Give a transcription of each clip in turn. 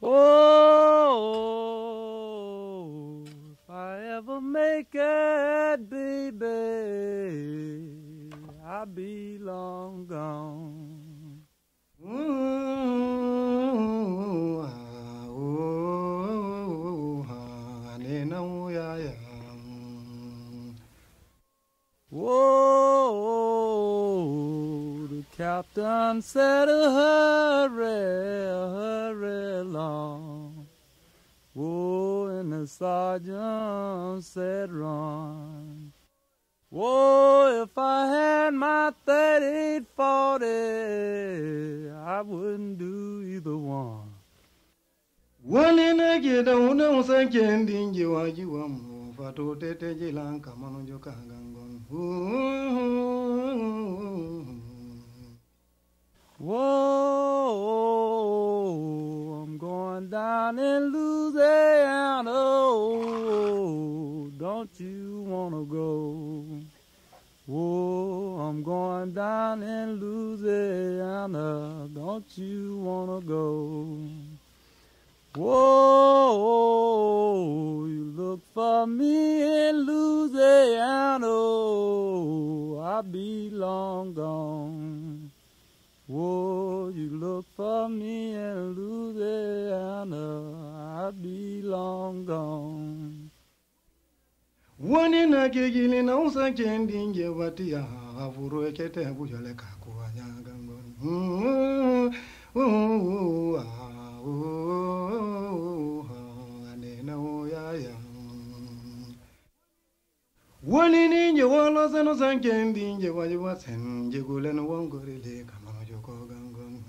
Oh, if I ever make it, baby, I'll be long gone. Whoa, the captain said hurry along. Whoa, and the sergeant said run. Whoa, if I had my 38-40, I wouldn't do either one. One in a get on no second in you are you for to take Jilan come on your kangan. Whoa, I'm going down in Louisiana. Oh, don't you wanna go? Whoa, I'm going down in Louisiana. Don't you wanna go? Whoa, you look for me in Louisiana. I'll be long gone. Whoa, you look for me in Louisiana. I'll be long gone. One in a giggle in no second in Yewatia, Furuekete, Bujaleka, one in your walls and no second in Yewa and Jigul and one gorilla, come on, your cogangon.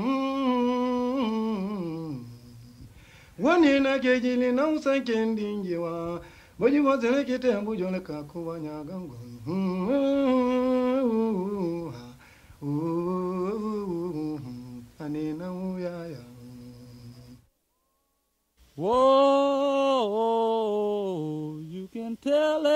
One in a giggle in no second in Yewa. But you was a get a bujola kuanya gangon. Whoa, you can tell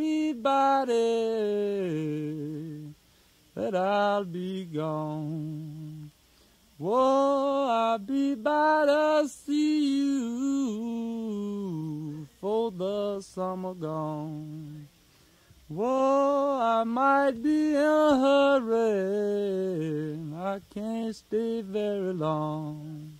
everybody that I'll be gone. Whoa, I'll be by to see you for the summer gone. Whoa, I might be in a hurry, I can't stay very long.